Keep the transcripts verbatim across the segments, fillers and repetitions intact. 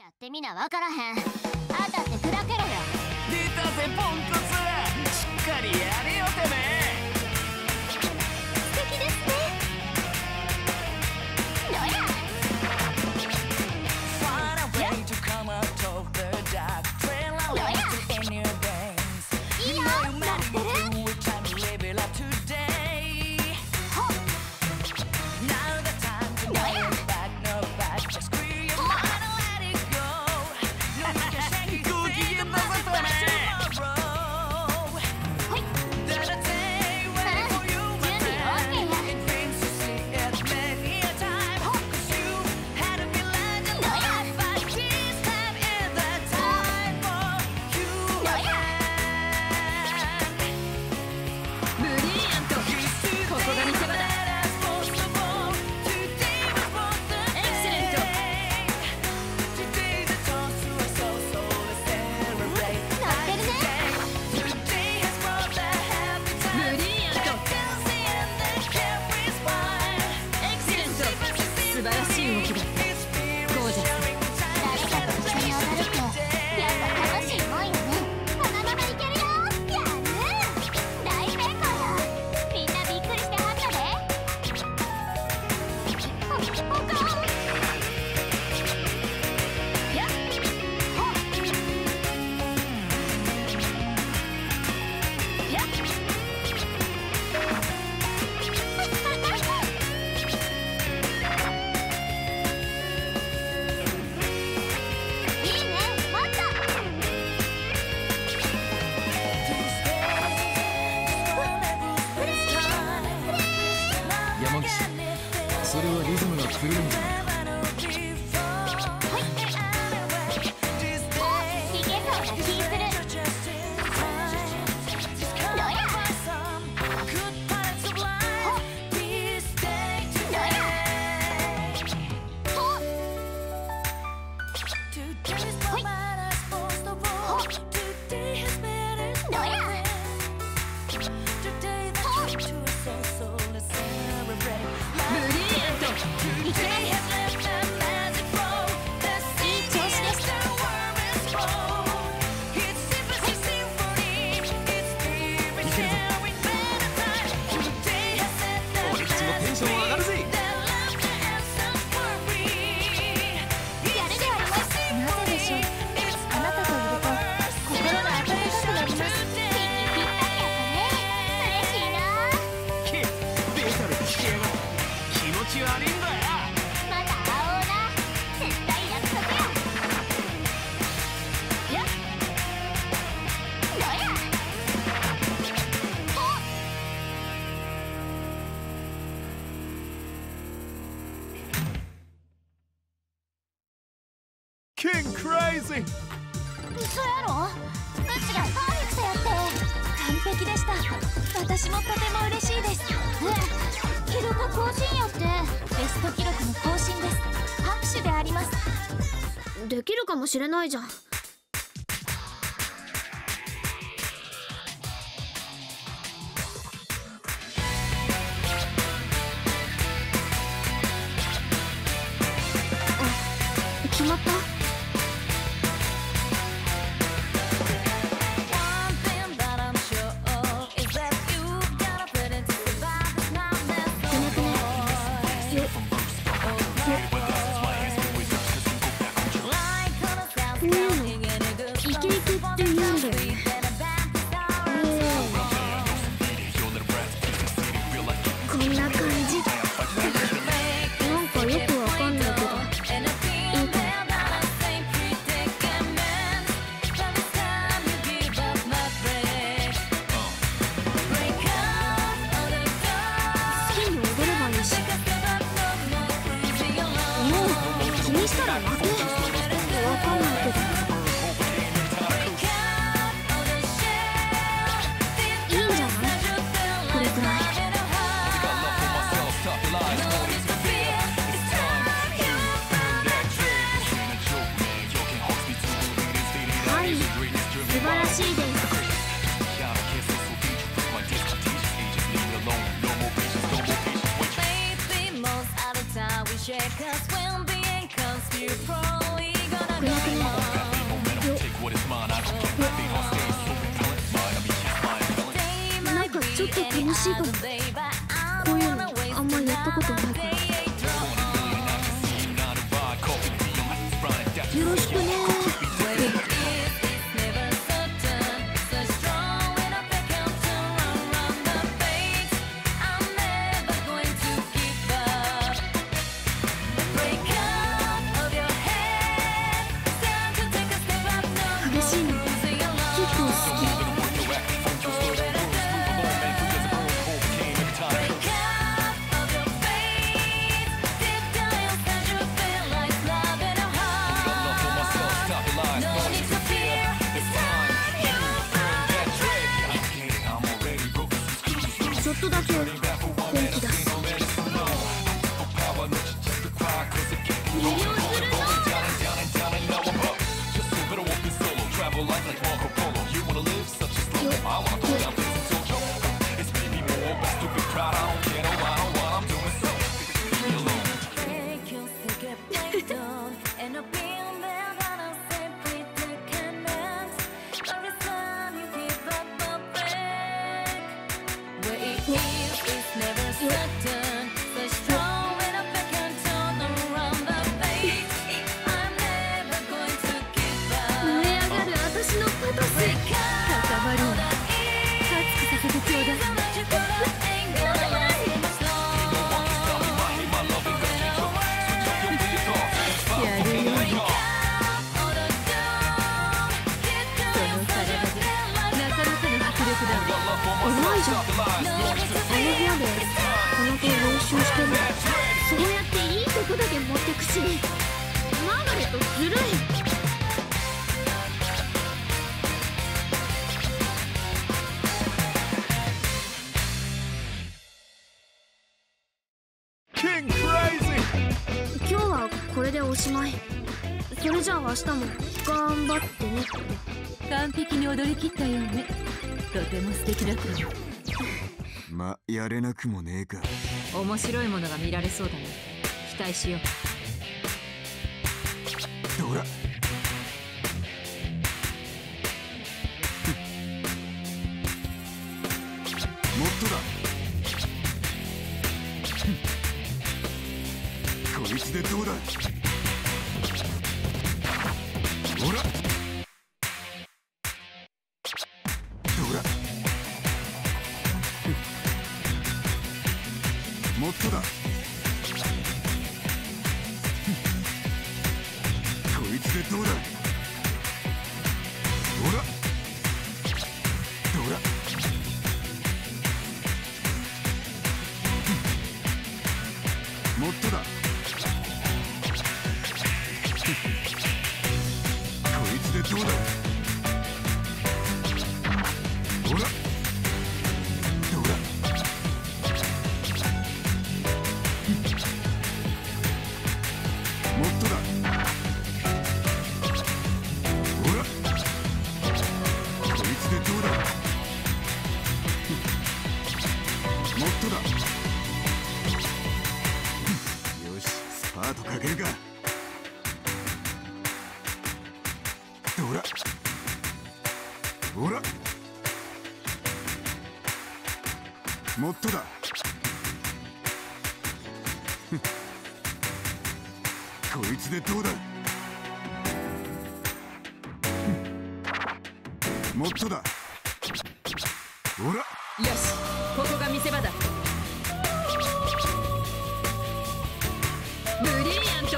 やってみなわからへん。あたって砕けろよ。 出たぜポンコツ、しっかりやれよてめえ。 素敵ですね。どやいいよ、乗ってる。 それはリズムが狂うんじゃないか。 いけそうな気する。どやキンクレイジー。 嘘やろ？うちがパーフェクトやって。完璧でした。私もとても嬉しいです。え、記録更新やって。ベスト記録の更新です。拍手であります。できるかもしれないじゃん。あ、決まった？この楽しいかも。こういうのあんまりやったことないから。よろしくね。激しいの結構好き。ちょっとだけ本気出す。魅了するのそうやっていいとこだけ持ってくし、マーガレットずるい。今日はこれでおしまい。それじゃあ明日も頑張ってね。 完璧に踊り切ったようね。とても素敵だったよ。 ま、やれなくもねえか。 面白いものが見られそうだね。期待しよう。 どらもっとだ。こいつでどうだ。ほらどらもっとだ。こいつでどうだ。ほらどらもっとだ。こいつでどうだ。ほらどらもっとだ。ほらこいつでどうだ。もっとだ。よしスパートかけるか。どらほらもっとだ。こいつでどうだ。もっとだ。ほらよし、ここが見せ場だ。ブリリアント。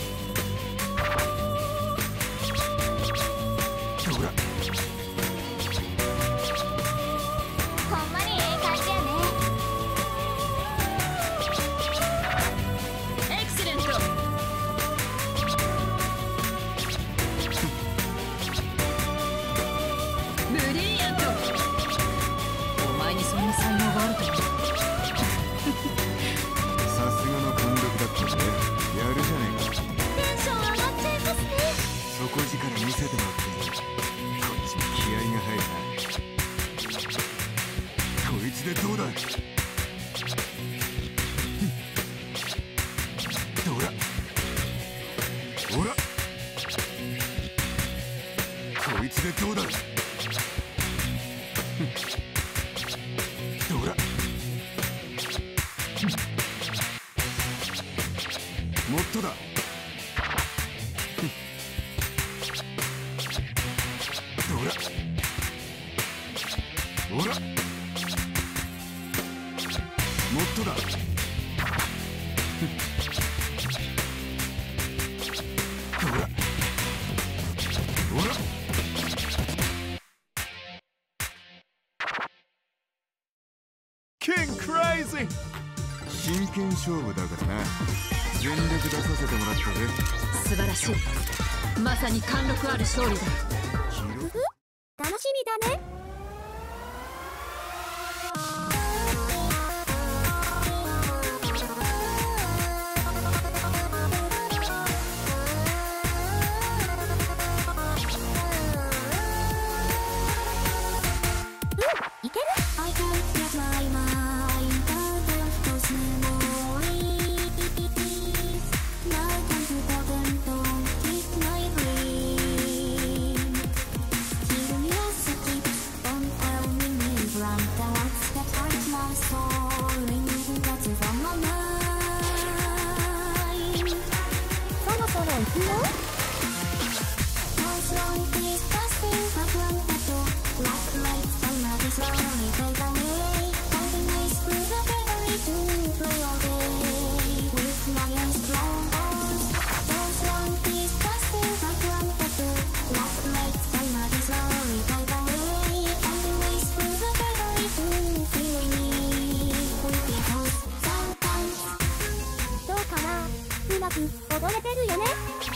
どらほんまにええ感じやね。 エクセレント。ブリリアント。お前にそんな才能があるとは。 さすがの貫禄だったぜ。やるじゃねえか。 テンション上がっちゃいますね。 底力見せてもらってこっちも気合が入るな。こいつでどうだ。どらほらこいつでどうだ。 どらもっとだどらほらもっとだほらほらキングクレイジー真剣勝負だからな全力出させてもらったぜ素晴らしいまさに貫禄ある勝利だ楽しみだねいける I can't get my mind out of those memories Now time to go and don't keep my dream Curiosity don't tell me me blank the words that hurt my soul Ringing that's from my mind そろそろ行くよThose long days passing back one tattoo Black lights slowly fade away Finding ways through the memory to play all day With my eyes closed Those long days passing back one tattoo Black lights slowly fade away Finding ways through the memory to feel me With your toes sometimes どうかなうまく踊れてるよね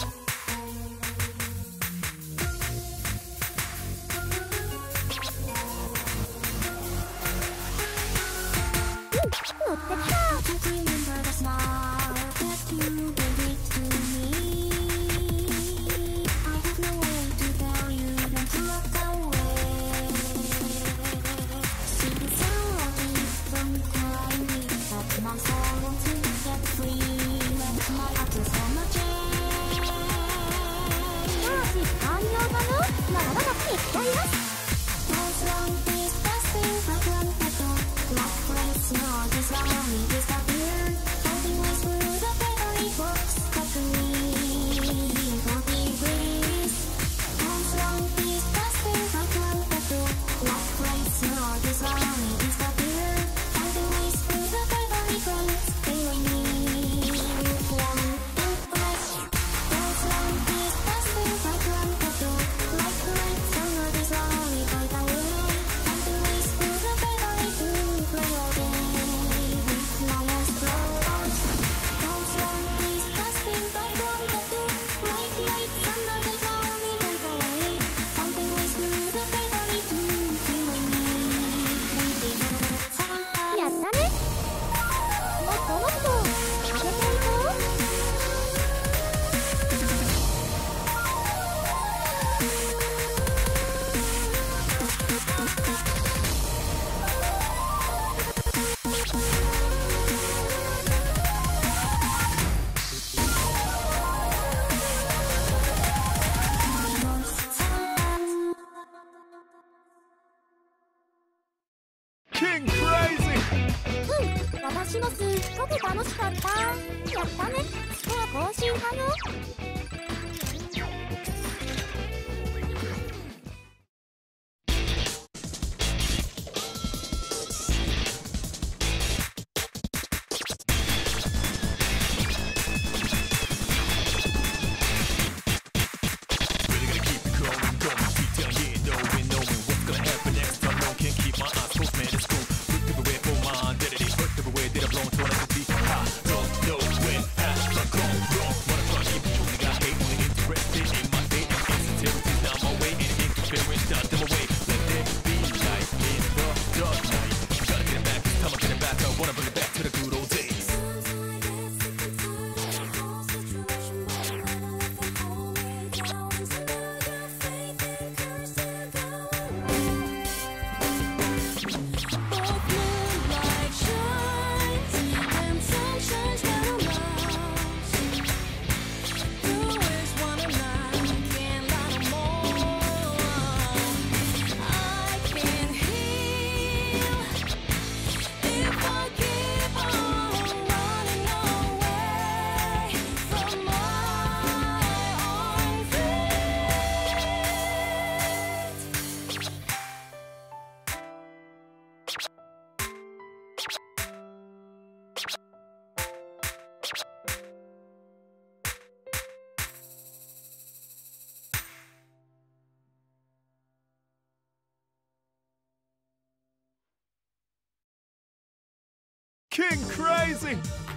乗ってきた Can't remember the smile that you gave it to me I have no way to tell you than to walk away See the sound from crying me But my soul wants to get free When my heart is on the chain 少し完了かなまだまだいっちゃいます Those long days passing back one tattoo Black lights now just slowly disappear Finding ways through the memory box Cut me forty degrees Those long days passing back one tattoo Black lights now just slowly disappear Finding ways through the memory box Feeling me with one impress Those long days passing back one tattoo Black lights now just slowly fade away Finding ways through the memory to play all day With my eyes closed Those long days passing back one tattoo Bright lights under the slowly fade away Finding ways through the memory to feel me Sometimes やったねもっともっと上げていこうキングクレイジーうん私もすっごく楽しかったやったねスコア更新かよ fucking crazy!